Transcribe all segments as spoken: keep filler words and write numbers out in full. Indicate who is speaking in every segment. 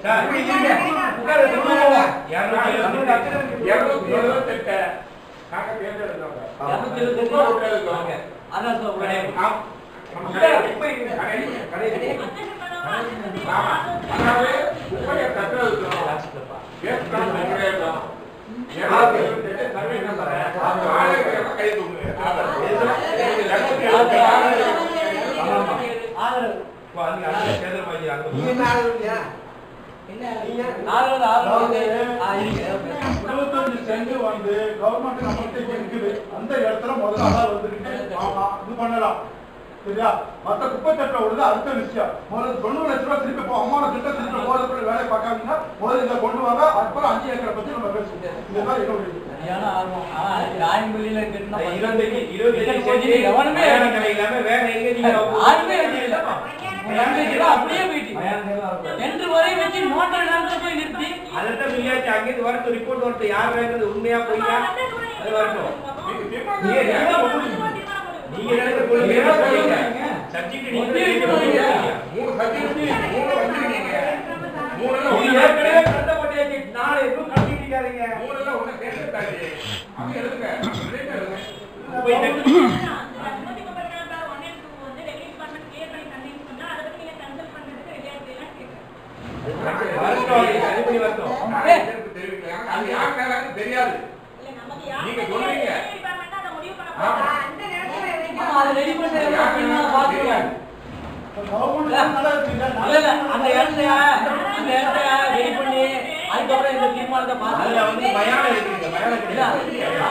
Speaker 1: மற்ற குப்பை தட்டை விடுது அடுத்த விஷயம். முதல்ல தொண்ணூறு லட்ச ரூபாய் திருப்பி அம்மா கிட்ட திருப்பி போறதுக்குள்ள வேலை பார்க்காமீங்கன்னா முதல்ல இதை கொண்டு வாங்க. அப்புறம் அஞ்சு ஏக்கரை பத்தி நம்ம பேசுவோம். இதுதான் சரியான ஆர்வம். ராயம்பள்ளியில அப்படியே போயிட்டு என்று வரை வச்சு மோட்டர் போய் நிறுத்தி அதான் சொல்லியாச்சு. அங்கிருந்து வரட்டு ரிப்போர்ட் வரட்டு யார் வேண்டது உண்மையா போய்யா அது வரட்டும். நீங்க நினைக்கிற சப்ஜெக்ட் நீங்க மூணு சப்ஜெக்ட் மூணு வந்துருக்கீங்க. மூணுல ஒண்ணு ஏற்கனவே கட்டப்பட்டாச்சு. நாளை எதுவும் கட்டிட்டீங்க. மூணுல ஒண்ணு கேட்கட்டாச்சு. அவங்க எழுதுங்க. ரெண்டு எழுதுங்க. போய் அனுமதி பண்றதுக்கு ஒண்ணே டூ வந்து ரெகுலேட் டிபார்ட்மெண்ட் கிளியர் பண்ணி தந்தீங்க சொன்னா அத பத்தி நீங்க கன்சல்ட் பண்றதுக்கு ரெடியா இருக்கீங்களா கேக்குறேன். வரட்டும் அது பண்ணி வரட்டும். எனக்கு தெரிவிக்கல. அது யார் மேலன்னு தெரியாது. இல்ல நமக்கு யார் நீங்க சொல்றீங்க. டிபார்ட்மெண்ட் அத முடிவு பண்ண போறா. அந்த நேரத்துல அத ரெடி பண்றதுக்கு அப்படினா பாத்துங்க. கவர்மெண்ட் நல்லா இருக்கு. இல்ல இல்ல அந்த இடத்துல அந்த இடத்துல ரெடி பண்ணி அதுக்கு அப்புறம் இந்த தீர்மானத்தை பாத்து அதுல வந்து பயானம் இருக்குங்க. பயானம் கிடையாது.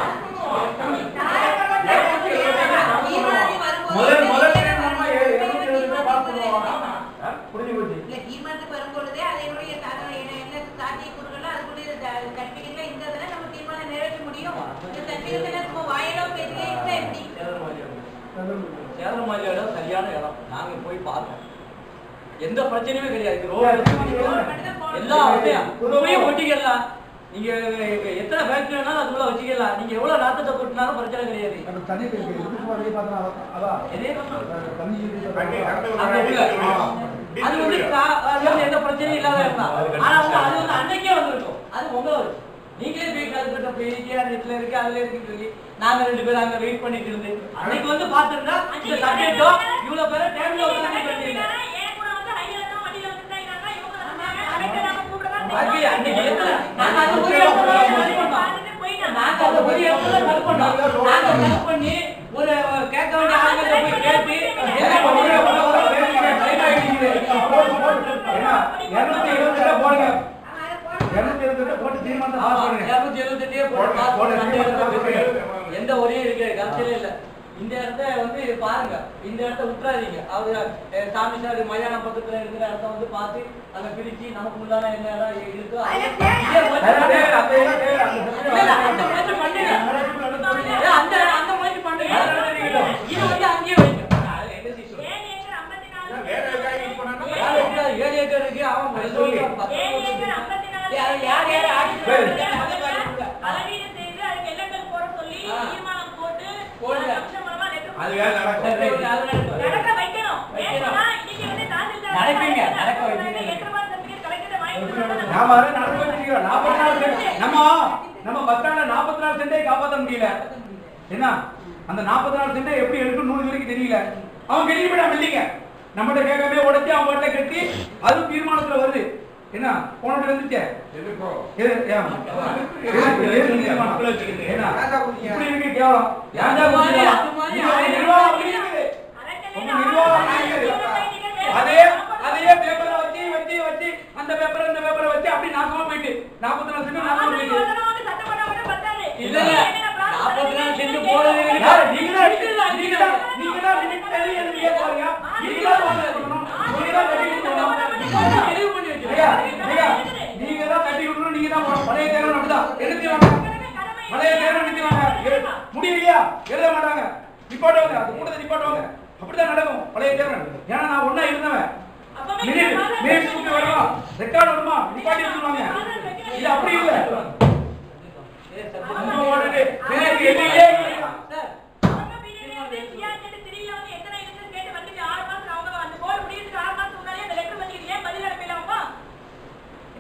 Speaker 1: முதல்ல முதல்ல நம்ம இருநூற்று எழுபது ரூபாய் பாத்துறோம். புரிஞ்சு போச்சு. இல்ல தீர்மானத்துக்கு வரும்போதே அதனுடைய என்ன சாத்திய கூறுகளோ அதுக்குள்ள சர்டிபிகேட்ல இந்த இதெல்லாம் நம்ம தீர்மானம் நிறைவேற்ற முடியும். இந்த சர்டிபிகேட்ல நம்ம வாயிலோ பேசியே இல்ல எப்படி சேரமாலியோட சரியான இடம். நாங்க போய் பார்த்தோம். எந்த பிரச்சனையுமே கிடையாது. எல்லா இடத்தையும் ஒட்டிக்கலாம். நீங்க எத்தனை ஃபேக்டரி வேணாலும் அதுக்குள்ள வச்சுக்கலாம். நீங்க எவ்வளவு நாத்தத்தை கொட்டினாலும் பிரச்சனை கிடையாது. அது வந்து எந்த பிரச்சனையும் இல்லாத இருந்தா ஆனா அது வந்து அன்னைக்கே வந்திருக்கும். அது உங்களை வச்சு நீங்களே போய் கல்கிட்ட போய் நெட்ல இருக்கு அதுல இருக்குன்னு சொல்லி நாங்க ரெண்டு பேரும் அங்க வெயிட் பண்ணிட்டு இருந்து அன்னைக்கு வந்து பாத்துருந்தா இந்த சப்ஜெக்டோ இவ்வளவு பேரை டைம்ல உட்கார்ந்து பண்ணிருக்கீங்க. பாக்கி அன்னைக்கு எத்தனை நாங்க அந்த ஒரு இடத்துல கல் பண்ணோம். நாங்க அந்த ஒரு இடத்துல கல் பண்ணோம். நாங்க கல் பண்ணி ஒரு கேட்க வேண்டிய ஆளுங்க போய் கேட்டு என்ன பண்ணுங்க இருநூற்று எழுபது ரூபாய் போடுங்க. இருநூற்று எழுபது ரூபாய் போட்டு தீர்மானம் பாஸ் பண்ணுங்க. இருநூற்று எழுபது ரூபாய் போட்டு பாஸ் பண்ணுங்க. எந்த ஒரே இருக்கு கட்சியில இல்ல. இந்த இடத்த வந்து பாருங்க. இந்த இடத்த விட்டுறாதீங்க. அவரு சாமி சார் மயான பக்கத்துல இருக்கிற இடத்த வந்து பார்த்து அங்க பிரிச்சு நமக்கு முன்னால என்ன இடம் இருக்கோ அந்த அந்த மாதிரி பண்ணுங்க. இது வந்து அங்கேயே வைங்க. ஏழு ஏக்கர் இருக்கு. அவன் யார் யார் ஆட்சி அது வேற நடக்கும். நடக்க வைக்கணும். இன்னைக்கு வந்து தாசில்தார் நடப்பீங்க. நடக்க வைக்கணும். எட்ரமான் சர்டிபிகேட் கலெக்டர் வாங்கி கொடுக்கணும். நாம அத நடக்க வச்சிருக்கோம். நாற்பத்தி நாலு சென்ட் நம்ம நம்ம பத்தால நாற்பத்தி நாலு சென்டை காப்பாத்த முடியல. என்ன அந்த நாற்பத்தி நாலு சென்டை எப்படி எடுக்கணும் நூறு வரைக்கும் தெரியல. அவன் வெளிய விட இல்லீங்க. நம்மட்ட கேட்கவே உடைச்சு அவன் கிட்ட கட்டி அது தீர்மானத்துல வருது. என்ன போனட்டு வந்துச்சே எதுக்கோ ஏ ஏன் மக்கள் வச்சிருக்கீங்க. என்ன இப்படி இருக்கு கேவலம். யாரா குடியா நிர்வாகம் இருக்குது. உங்க நிர்வாகம் இருக்குது. அதே அதே பேப்பரை வச்சு வச்சு வச்சு அந்த பேப்பர் இந்த பேப்பரை வச்சு அப்படி நாசமா போயிட்டு நாற்பத்தி நாலு சென்ட் நாசமா போயிட்டு இல்ல இல்ல நாற்பத்தி நாலு சென்ட் போடுறது யார் நீங்க தான் நீங்க தான் நீங்க தான் லிமிட் தள்ளி எழுதி ஏத்துறீங்க. நீங்க தான் சொல்லணும். நீங்க தான் கட்டி கொடுக்கணும். தெளிவு பண்ணி வச்சிருக்கீங்க. நீங்க தான் கட்டி கொடுக்கணும். நீங்க தான் பழைய தேர்வு நடந்தா எடுத்து வாங்க. பழைய தேர்வு எடுத்து வாங்க. முடியலையா எழுத மாட்டாங்க. ரிப்போர்ட் வாங்க. அது கூட ரிப்போர்ட் வாங்க. அப்படிதான் நடக்கும் பழைய தேர்வு. ஏன்னா நான் ஒண்ணா இருந்தவன். மினிட் மினிட் கூட்டி வரணும். ரெக்கார்ட் வருமா ரிப்போர்ட் சொல்லுவாங்க. இது அப்படி இல்ல. நம்ம ஓடுது. எனக்கு எதிரியே சார் அவங்க பிரியாணி சியாஜெட் த்ரீல வந்து எத்தனை இருக்கு கேட்டு வந்துட்டு ஆறு மாசம் அவங்க அந்த போர் முடியிருக்கு ஆறு மாசம் முன்னாடியே அந்த லெட்டர் வந்து ஏன் பதில் அனுப்பலாமா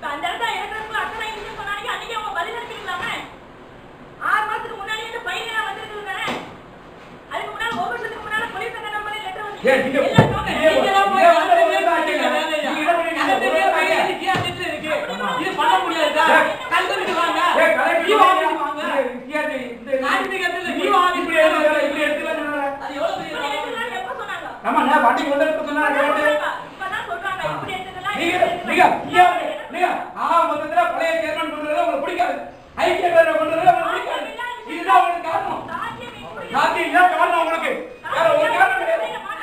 Speaker 1: ஏன் நீங்க நீங்க எல்லாம் போய் வந்து ஆட்டீங்க நீங்க என்ன பண்ணீங்க இது பண்ண முடியாதா கல்லுக்கு வாங்க ஏய் கலெக்டர் நீ வாங்க சிஆர்டி இந்த நாட்டுக்கு வந்து நீ வாங்க இப்படி இப்படி எடுத்துறாங்க அது எவ்வளவு பெரிய எப்ப சொன்னாங்க ஆமா நான் வண்டி வந்து எடுத்து சொன்னாங்க இப்பதான் சொல்றாங்க இப்படி எடுத்ததெல்லாம் நீங்க நீங்க சிஆர்டி நீங்க ஆ மொத்தத்துல பழைய சேர்மன் பண்றது உங்களுக்கு பிடிக்காது ஐக்கிய பேர பண்றது உங்களுக்கு பிடிக்காது இதுதான் உங்களுக்கு காரணம் சாத்தி இல்ல காரணம் உங்களுக்கு வேற ஒரு காரணம் கிடையாது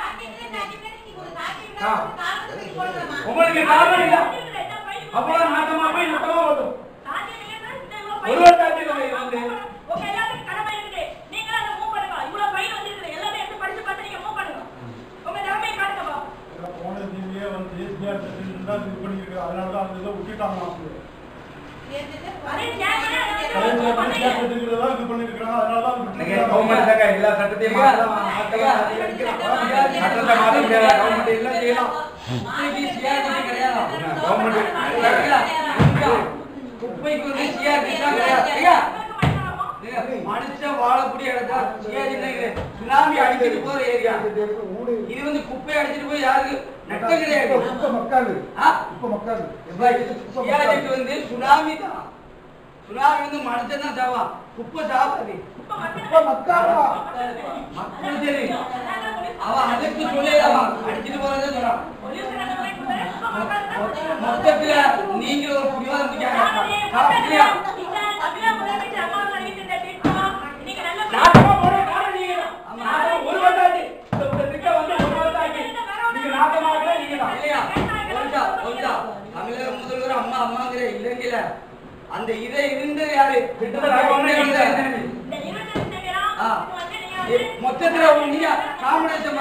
Speaker 1: உங்களுக்கு காரணம் இல்ல அப்போ நாட்டமா போய் நட்டமா வரும் ஒரு வாட்டி வந்து உங்க எல்லாரும் கடமை இருக்கு நீங்க அத மூவ் பண்ணுங்க இவ்வளவு ஃபைல் வந்திருக்கு எல்லாமே எடுத்து படிச்சு பார்த்து நீங்க மூவ் பண்ணுங்க உங்க திறமையை காட்டுங்க பா போன தீவியே வந்து எஸ்பிஆர் பிரசிடென்ட் தான் இது பண்ணிருக்கு அதனால தான் அந்த இத விட்டுட்டாங்க அரே கேமரா இது பண்ணிருக்காங்க அதனால தான் விட்டுட்டாங்க கவர்மெண்ட் தான் எல்லா சட்டத்தையும் மாத்தலாம் மாத்தலாம் சட்டத்தை மாத்த முடியாது கவர்மெண்ட் எல்லாம் செய்யலாம் இன்னைக்கு சிஆர்டி கிடையாது கவர்மெண்ட் குப்பைக்கு வந்து சிஆர்டி தான் கிடையாது மனுஷ வாழக்கூடிய இடத்தா சிஆர்டி தான் சுனாமி அடிச்சிட்டு போற ஏரியா இது வந்து குப்பை அடிச்சிட்டு போய் யாருக்கு நட்டம் கிடையாது குப்பை மக்கள் ஆ குப்பை மக்கள் சிஆர்டி வந்து சுனாமி தான் சுனாமி வந்து மனுஷன் தான் சாவா குப்பை சாவாது குப்பை மக்கள் மக்கள் சரி அவ அதுக்கு சொல்லிடவா அடிச்சிட்டு போறதே சொல்றான் மொத்தத்துல நீங்க ஒரு புரியாத முடியாது முதல்வர் அம்மா அம்மாங்கிற இல்லைங்கல அந்த இதை இருந்தது யாரு மொத்தத்துல நீங்க காம்பினேஷன்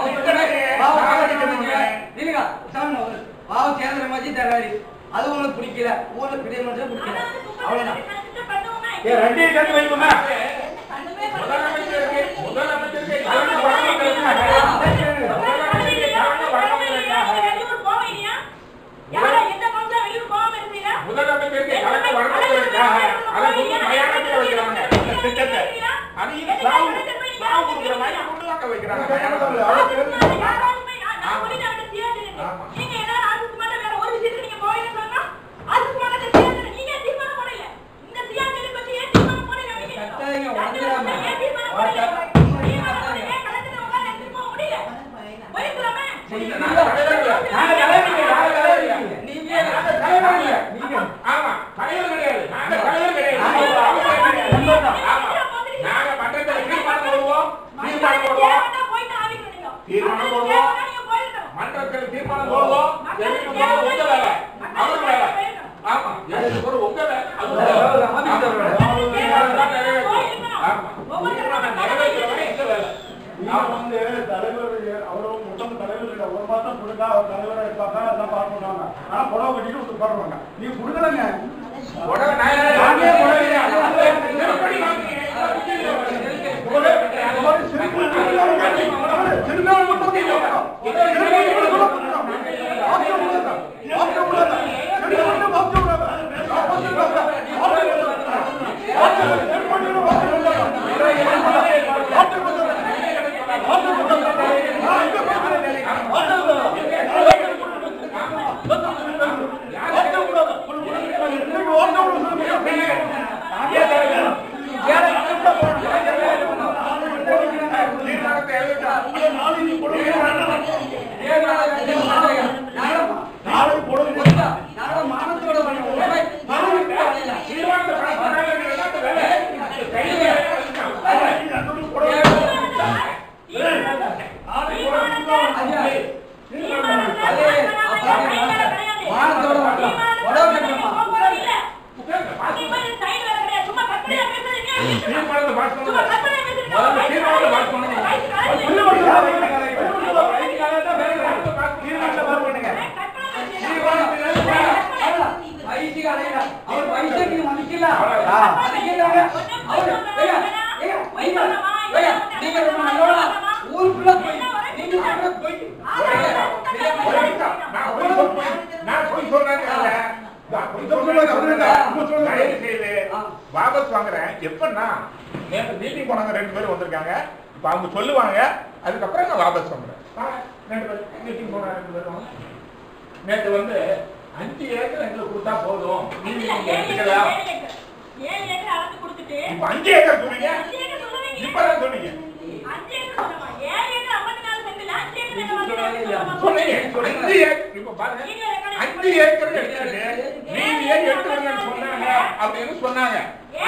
Speaker 1: பாவ கேந்திர மாதிரி தராரு அது உங்களுக்கு பிடிக்கல ஊர்ல பெரிய மனுஷன் பிடிக்கல அவ்வளவுதான் ரெண்டே கட்டு வைப்போமா முதலமைச்சருக்கு முதலமைச்சருக்கு முதலமைச்சருக்கு கலக்க வரணுங்கிறதுக்காக அதை வந்து மயானத்தில் வைக்கிறாங்க இந்த திட்டத்தை அதையும் சாவு சாவு கொடுக்குற மாதிரி கொண்டு வாங்க வைக்கிறாங்க மன்றத்தில் தீர்மானம் போடுவோம் உங்க வேலை அவங்க வேலை ஆமா உங்க வேலை வந்து தலைவர் அவரும் மொத்தம் தலைவர் ஒரு மாசம் கொடுங்க அவர் தலைவரை இருப்பாங்க அதான் பார்க்கணும் ஆனா புடவை கட்டிட்டு ஒருத்தர் பாடுவாங்க நீ கொடுக்கலங்க வாபஸ் வாங்குறேன் எப்பன்னா மீட்டிங் போனாங்க ரெண்டு பேரும் வந்திருக்காங்க இப்ப அவங்க சொல்லுவாங்க அதுக்கப்புறம் நான் வாபஸ் வாங்குறேன்
Speaker 2: ரெண்டு பேர் மீட்டிங் போனா ரெண்டு பேரும் நேற்று வந்து அஞ்சு ஏக்கர் எங்களுக்கு கொடுத்தா போதும் எடுத்துக்கலாம். இப்ப அஞ்சு ஏக்கர் சொன்னீங்க, இப்பதான் சொன்னீங்க அஞ்சு ஏக்கர் எடுத்துட்டு நீங்க ஏன் எடுத்துருங்கன்னு சொன்னாங்க அப்படின்னு சொன்னாங்க.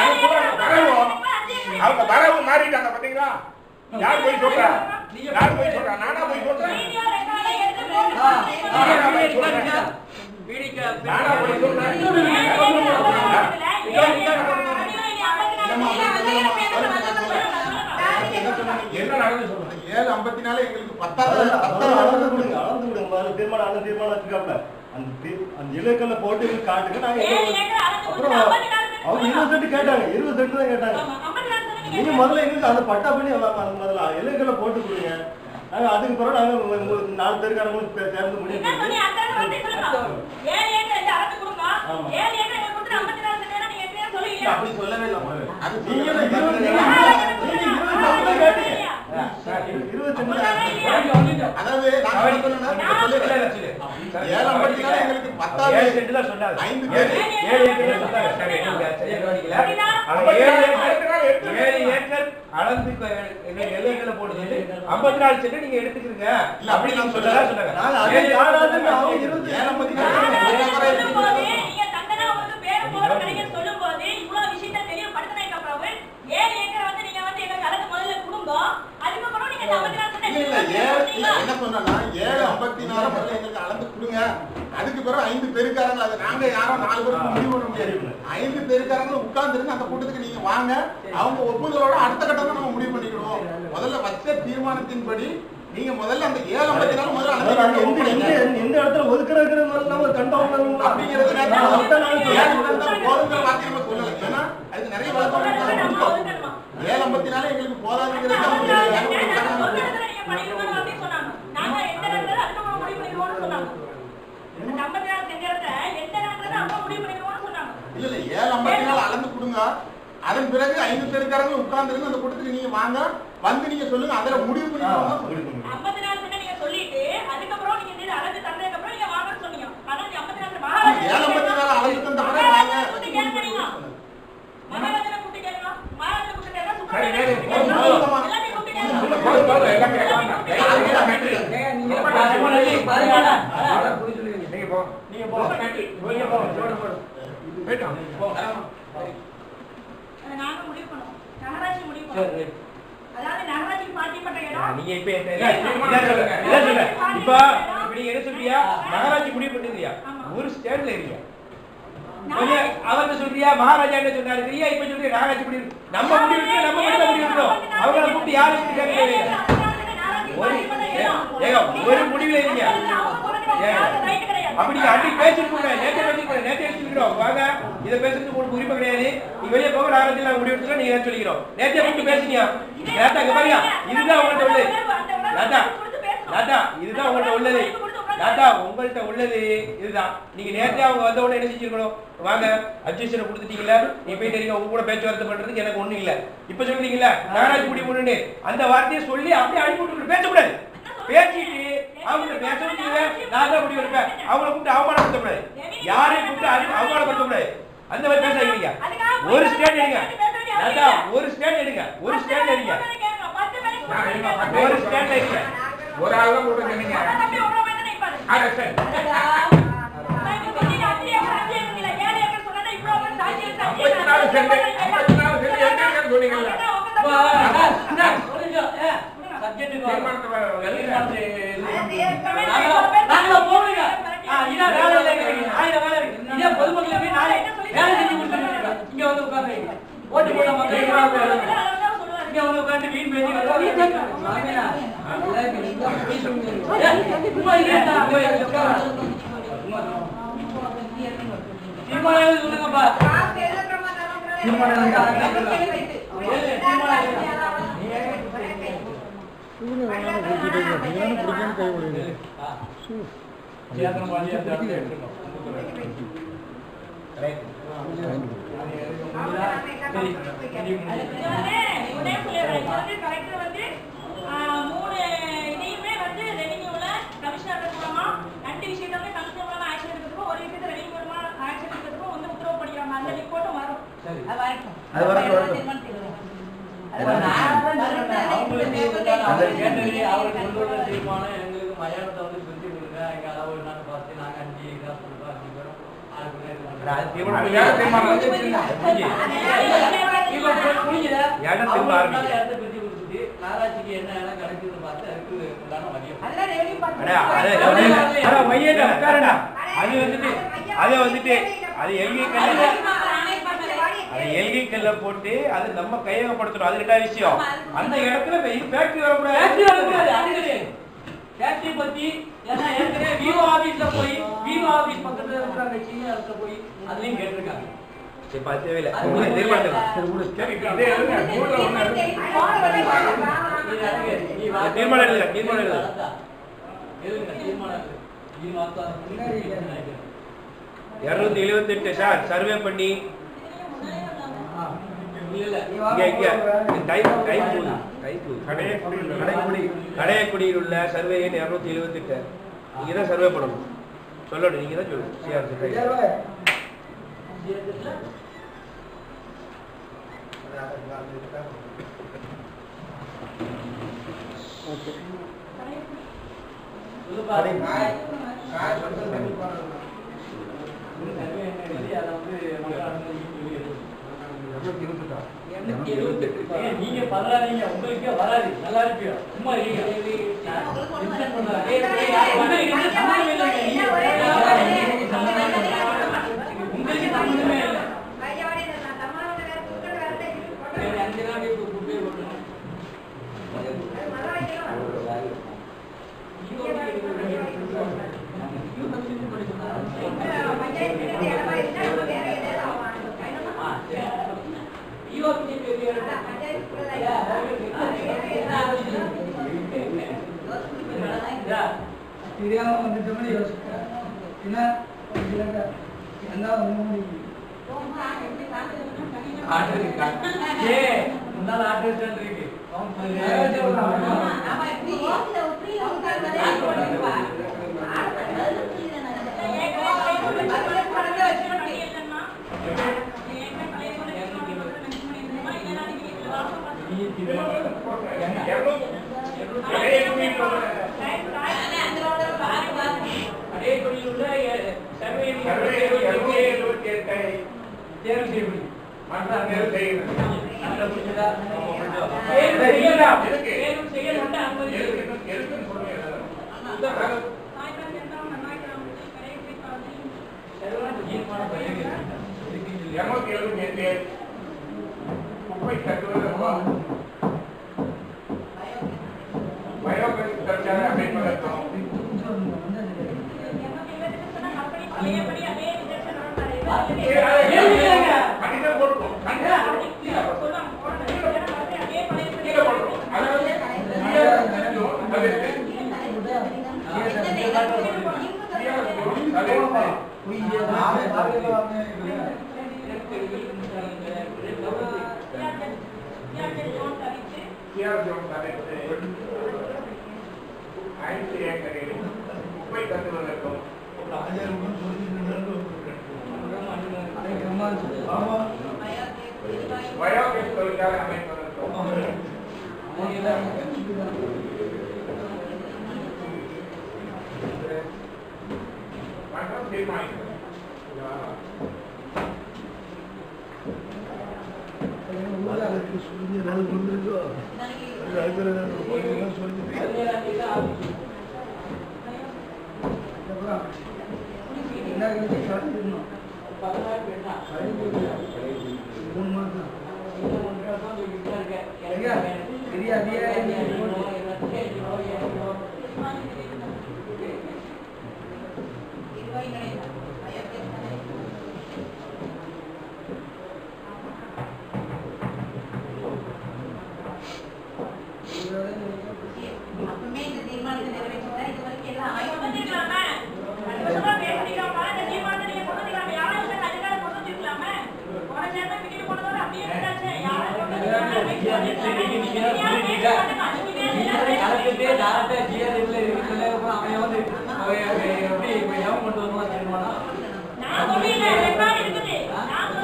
Speaker 2: அவங்க வரவு மாறிட்டாங்க பாத்தீங்களா? யார் போய் சொல்றா? யார் போய் சொல்றா? நானா போய் சொல்றேன்? நானா போய் சொல்றேன்? என்ன நடந்து சொல்றேன்? ஏழு ஐம்பத்தி நாலு எங்களுக்கு பத்தாவது அளந்து கொடுங்க, அளந்து கொடுங்க. முதல்ல தீர்மானம் அளந்து தீர்மானம் வச்சுக்காப்ல அந்த அந்த இலக்கல்ல போட்டு காட்டுங்க. நாங்க அப்புறம் அவங்க இருபது சென்ட் கேட்டாங்க, இருபது சென்ட் தான் கேட்டாங்க. நீங்க முதல்ல எங்களுக்கு அந்த பட்டா பண்ணி முதல்ல இலக்கல்ல போட்டு கொடுங்க. நாங்க அதுக்கு பிறகு நாங்க நாலு பேருக்காரங்களும் சேர்ந்து முடிவு அப்படி சொல்லவே இல்லை. அதாவது எங்களுக்கு பத்தாவது ஐந்து பேர் அளந்து எல்லைகளை போட்டு ஐம்பத்தி நாலு சென்ட் நீங்க எடுத்துக்கிறீங்க அப்படி நான் சொல்லல சொன்னாங்க. என்ன சொன்னா ஏழு ஐம்பத்தி நாலு எங்களுக்கு அளந்து கொடுங்க. அதுக்கு பிறகு ஐந்து பேருக்காரங்க அது நாங்க யாரும் நாலு பேருக்கு முடிவு பண்ண முடியாது. ஐந்து பேருக்காரங்களும் உட்கார்ந்துருந்து அந்த கூட்டத்துக்கு நீங்க வாங்க. அவங்க ஒப்புதலோட அடுத்த கட்டத்தை நம்ம முடிவு பண்ணிக்கிடுவோம். முதல்ல வச்ச தீர்மானத்தின்படி நீங்க முதல்ல அந்த ஏழு ஐம்பத்தி நாலு முதல்ல எந்த இடத்துல ஒதுக்குற ஒரு கண்டம் அப்படிங்கிறது போதுங்கிற வார்த்தை நம்ம சொல்லல. ஏன்னா அதுக்கு நிறைய வழக்கம் ஏழு ஐம்பத்தி நாலு எங்களுக்கு போதாதுங்கிறது இல்ல இல்ல ஏழு ஐம்பத்தி நாலு அளந்து கொடுங்க. அதன் பிறகு ஐந்து பேருக்காரங்க உட்கார்ந்து இருந்து அந்த கூட்டத்துக்கு நீங்க வாங்க, வந்து நீங்க சொல்லுங்க. அதுல முடிவு பண்ணி ஐம்பத்தி நாலு சென்ட் நீங்க சொல்லிட்டு அதுக்கப்புறம் நீங்க இந்த அளந்து தந்ததுக்கு அப்புறம் நீங்க வாங்கன்னு சொன்னீங்க. ஆனா ஐம்பத்தி நாலு மகாராஜா ஏழு ஐம்பத்தி நாலு அளந்து தந்த அப்புறம் வாங்க கூட்டி கேக்குறீங்க. மகாராஜா கூட்டி கேக்குறீங்க. மகாராஜா கூட்டி கேக்குறீங்க. சரி சரி எல்லாமே கூட்டி கேக்குறீங்க. போடு போடு எல்லாம் கேக்குறாங்க. நீங்க பாருங்க நீங்க போ நீங்க போ நீங்க போ போடு போடு போய்டா போ. நாங்க முடிவு பண்ணுவோம். நகராட்சி முடிவு பண்ணுவோம். அதாவது நகராட்சி பார்ட்டி பண்ற இடம் நீங்க இப்ப என்ன சொல்லுங்க என்ன சொல்லுங்க இப்ப இப்படி என்ன சொல்றியா? நகராட்சி முடிவு பண்ணிருக்கியா? ஒரு ஸ்டேட்ல இருக்கீங்க. கொஞ்சம் அவங்க சொல்றியா மகாராஜா என்ன சொன்னாரு தெரியா? இப்ப சொல்றியா நகராட்சி முடிவு நம்ம முடிவு எடுத்து நம்ம மட்டும் முடிவு எடுத்தோம். அவங்கள கூப்பிட்டு யாரும் கேட்கவே இல்லை. ஏங்க ஒரு முடிவுல இருக்கீங்க. அப்படி அன்னைக்கு பேசிருக்கோங்க, நேற்று பேசிருக்கோம், நேற்று எடுத்துக்கிறோம். வாங்க இதை பேசுறதுக்கு உங்களுக்கு உரிமை கிடையாது. நீங்க வெளியே போக நகரத்தில் நாங்கள் முடிவு எடுத்துக்கலாம். நீங்க சொல்லிக்கிறோம் நேற்று கூப்பிட்டு பேசுனீங்க. நேத்தா இங்க பாருங்க, இதுதான் உங்கள்கிட்ட உள்ளது. ராஜா ராஜா இதுதான் உங்கள்கிட்ட உள்ளது. ராஜா உங்கள்கிட்ட உள்ளது இதுதான். நீங்க நேற்றே அவங்க வந்த உடனே என்ன செஞ்சிருக்கணும்? வாங்க அட்ஜஸ்டரை கொடுத்துட்டீங்களா? நீ போயிட்டு இருக்கீங்க. உங்க கூட பேச்சுவார்த்தை பண்றதுக்கு எனக்கு ஒண்ணும் இல்ல. இப்ப சொல்றீங்களா நகராட்சி முடிவு பண்ணுன்னு அந்த வார்த்தையை சொல்லி அப்படியே அனுப்பி விட்டு பேசக்கூடாது. பேசிட்டு அவங்க பேச முடியல நான் தான் முடிவு எடுப்பேன். அவங்களை கூப்பிட்டு அவமானப்படுத்தக்கூடாது. யாரையும் கூப்பிட்டு அவமானப்படுத்தக்கூடாது. அந்த மாதிரி பேசாதீங்க. ஒரு ஸ்டேட் எடுங்க ராஜா, ஒரு ஸ்டேட் எடுங்க, ஒரு ஸ்டேட் எடுங்க, ஒரு ஸ்டேட் எடுங்க. ஒரு ஆள் தான் கூட சொன்னீங்க. அட சரி ஐம்பத்தி நாலு சென்ட் ஐம்பத்தி நாலு சென்ட் எடுங்க சொன்னீங்கல்ல. சப்ஜெக்ட் தீர்மானத்தை நாங்க போறீங்க. இத வேலை இல்ல. ஆயிரம் வேலை இருக்கு. இதே பொதுமக்களுக்கு போய் நாளை வேலை செஞ்சு கொடுத்துருக்கீங்க. இங்க வந்து உட்கார்றீங்க. ஓட்டு போட மக்கள் இங்க வந்து உட்கார்ந்து வீண் பேசி மாமேனா அதெல்லாம் நீங்க பேசுறீங்க. சும்மா இருடா போய் உட்கார். தீர்மானம் சொல்லுங்கப்பா. தீர்மானம் மூணு இதையுமே வந்து
Speaker 1: கேட்டது அவர் கொண்டு வர தீர்மானம் எங்களுக்கு மயானத்தை வந்து பிரிச்சு கொடுங்க எங்க அளவு என்னன்னு பார்த்து நாங்க அஞ்சு இதா சொல்றோம் அஞ்சு பேரும் நாராட்சிக்கு என்ன எல்லாம் கிடைக்குதுன்னு பார்த்து அதுக்கு உண்டான மதியம்
Speaker 2: அது வந்துட்டு அதை வந்துட்டு அது எல்கை கல்ல அது எல்கை கல்ல போட்டு அது நம்ம கையகப்படுத்தணும். அது ரெண்டாவது விஷயம். அந்த இடத்துல ஃபேக்டரி வரக்கூடாது.
Speaker 1: ஃபேக்டரி பத்தி ஏன்னா ஏற்கனவே விவோ ஆபீஸ்ல போய் விவோ ஆபீஸ் பக்கத்துல இருக்கிற அந்த சின்ன இடத்துல போய் அதுலயும் கேட்டிருக்காங்க.
Speaker 2: சரி பார்த்தவே இல்லை உங்களுக்கு தீர்மானம் தீர்மானம் எழுதுங்க தீர்மானம் எழுதுங்க
Speaker 1: எழுதுங்க தீர்மானம்
Speaker 2: இருநூத்தி எழுபத்தி எட்டு சார் சர்வே பண்ணி கடையக்குடியில் உள்ள சர்வே எண் இருநூத்தி எழுபத்தி எட்டு நீங்க தான் சர்வே பண்ணணும். சொல்லணும் நீங்க தான் சொல்லணும்.
Speaker 1: நீங்க பரவாயில்லைங்க உங்களுக்கே வராது நல்லா இருப்பியா சும்மா இருக்கீங்க உங்களுக்கு சம்பந்தமே இல்லை
Speaker 3: தெரியாம வந்துட்டு மாதிரி யோசிக்கிறேன் என்ன என்ன ஒண்ணு
Speaker 1: முன்னாள் ஆர்டர் இருக்கு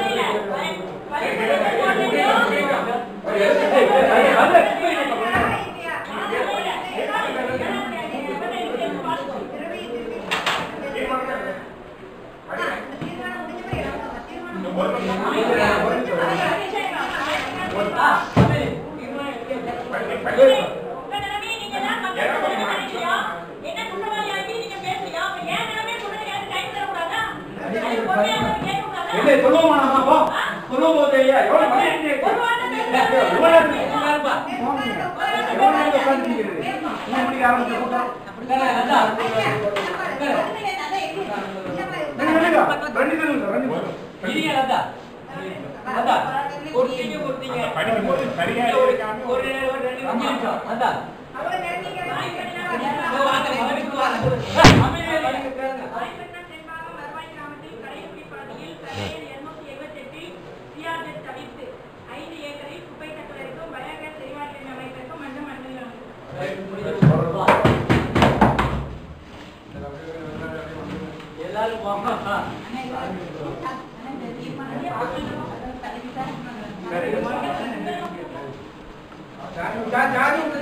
Speaker 1: நான் இல்லை சொல்லுவோமா நாம போ சொல்லுவோம் போது ஐயா எவ்வளவு மரியாதை இருக்கு எவ்வளவு இருப்பா எவ்வளவு நேரம் உட்கார்ந்துக்கிறது மூணு மணிக்கு ஆரம்பிச்ச கூட்டம் அப்படிதானே ராஜா ரெண்டு ரெண்டு ரெண்டு இல்லையா ராஜா ராஜா ஒருத்தீங்க ஒருத்தீங்க படிக்கும்போது சரியா இருக்காம ஒரு ஒரு ரெண்டு நிமிஷம் ராஜா அவளை நேர்ந்தீங்க வாய் பண்ணினா வாங்க மகனுக்கு வாங்க அமைதியா இருங்க வாய் பண்ண தென்பாகம் மரவாய் கிராமத்தில் கடைக்குடி பகுதியில் கரையில் இருநூற்று எழுபத்தி எட்டு சிஆர்ஜெட் தவிர்த்து ஐந்து ஏக்கரில் குப்பை தட்டுவதற்கும் பயோகேஸ் எரிவாயு அமைப்பதற்கும் மஞ்சள் மண்டலம் எல்லாரும் வாங்க ஜாஜு